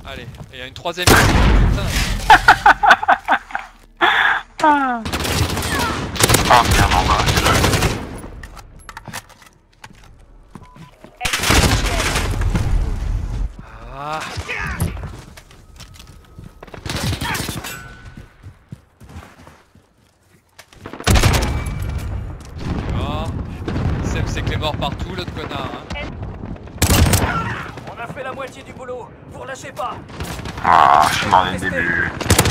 Allez, il y a une troisième ici, putain. Ah merde, en bas. Ah. Oh. Seb c'est que les morts partout, l'autre connard. Hein. On a fait la moitié du boulot, vous relâchez pas. Ah, je suis mort dès le début.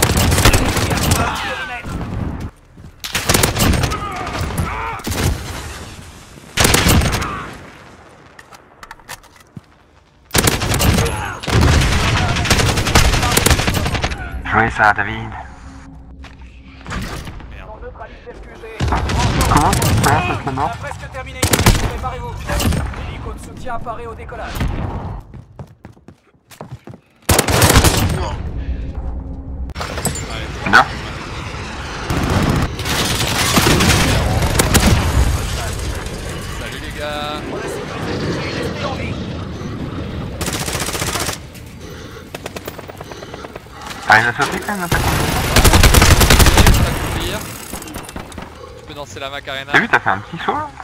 Jouez ça, David. Comment ça se mort? Presque terminé, préparez-vous. L'hélico de soutien apparaît au décollage. Non. Salut les gars. Ah, il a sauté quand même, Tu peux danser la Macarena. T'as vu, t'as fait un petit saut là?